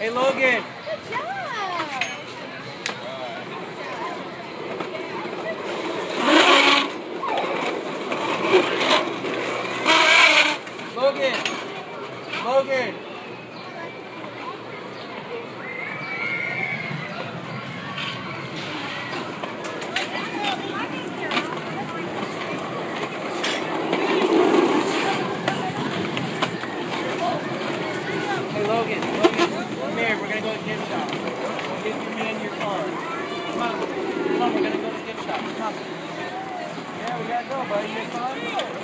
Hey, Logan. Good job. Logan. Logan. Hey, Logan. Logan, come here. We're going to go to the gift shop. We'll get your man in your car. Come on. Come on, we're going to go to the gift shop. Come on. Yeah, we got to go, buddy. You have fun?